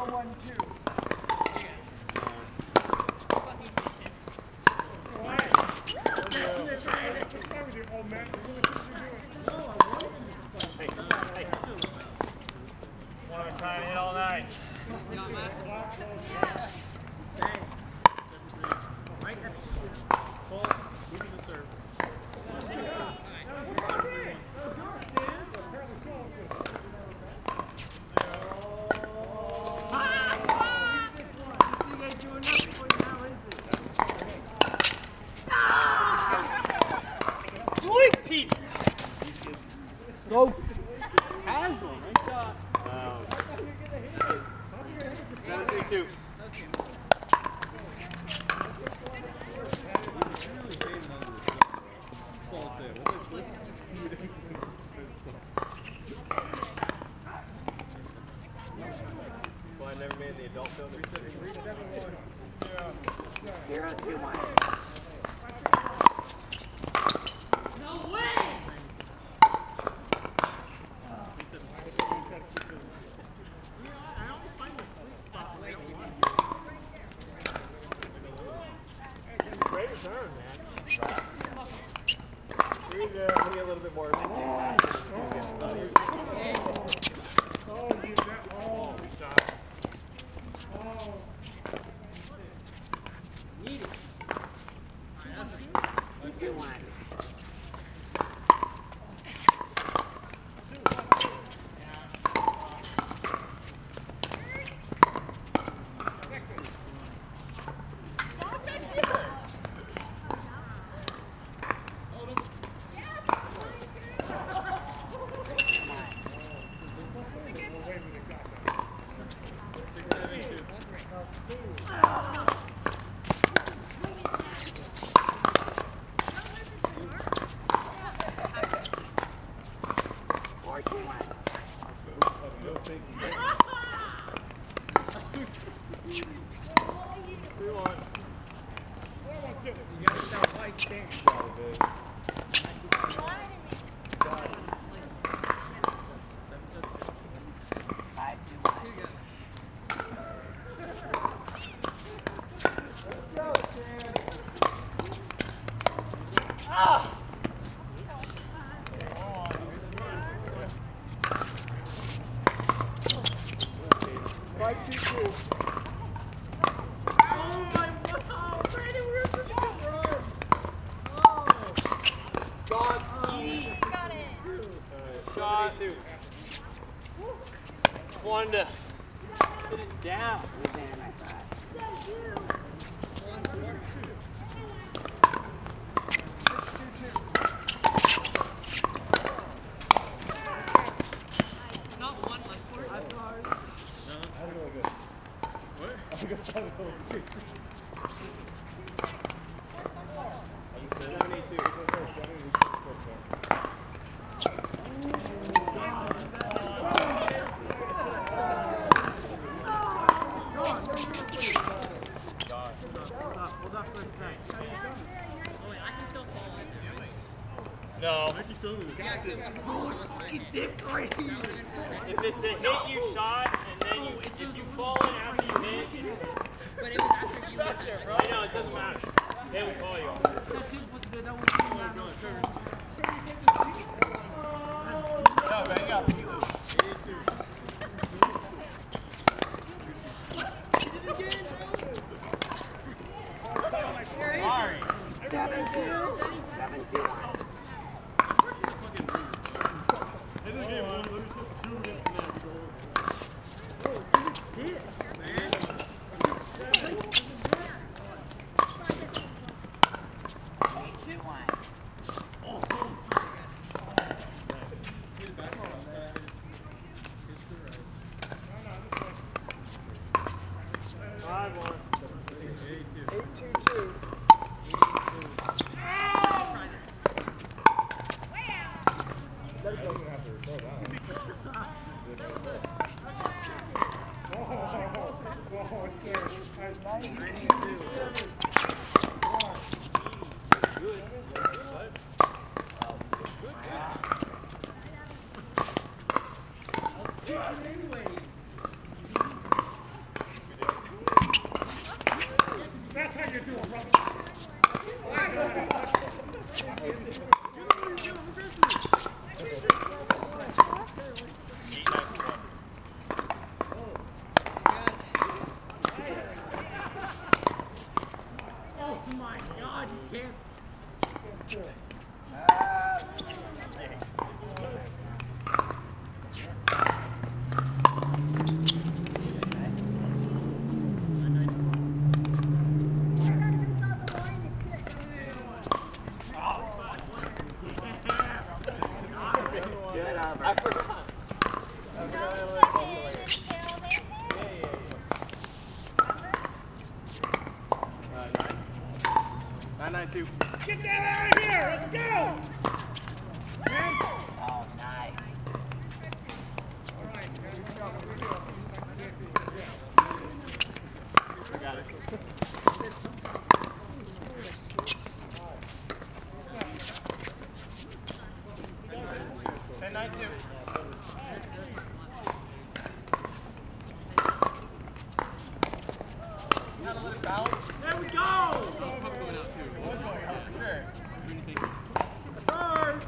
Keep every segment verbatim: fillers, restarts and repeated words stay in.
one two. I'm trying to hit all night. Go. Casual, nice shot. Wow. seven three two. Well, I never made the adult film. Zero two one. No way! Great return, man. Here's uh, maybe a little bit more. Oh, you got all the shots. Oh. Need it. Two one. Five two two. Oh my wow! Brandon, we're such a good run! Oh! God. Oh, got it! Shot. Wanted to put it down. Not one left for it. seven eight two. Hold up for a second. Oh wait, I can still fall in there. No. Yeah, he did great. If it's the hit you shot, and then you, if you fall in after you hit, it, But it was after you hit that, right? I know, it doesn't matter. They will call you. No, bang up. Sorry. Seven two. Seven two one. Two one. Five one. Eight two two. two. Get that out of here! Let's go! Oh, nice. I got it. ten nine two. Gotta let it bounce. There we go! Oh, puck going out too. It was going out for sure. What do you think? Stars!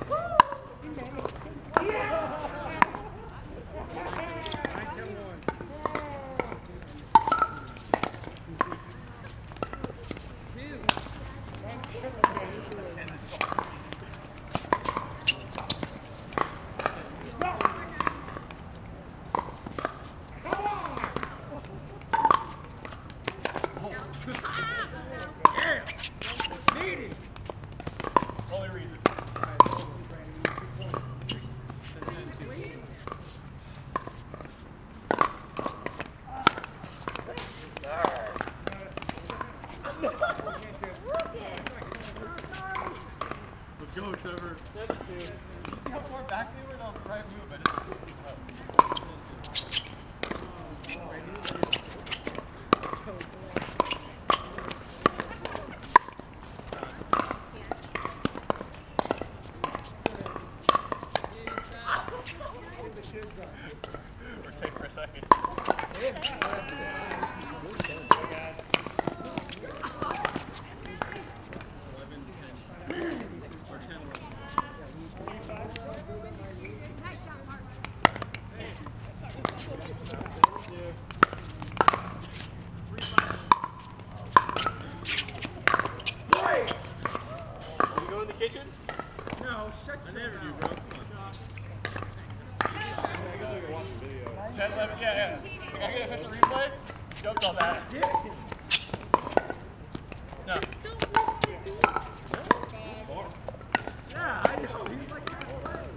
Only reason. Let's go, Trevor. Did you see how far back they were? That was the right move, but we're safe for a second. Can we go in the kitchen? No, shut I never do, bro. ten eleven, yeah, yeah. Can I get an official replay? Joked on that. No. Yeah, I know. He's like,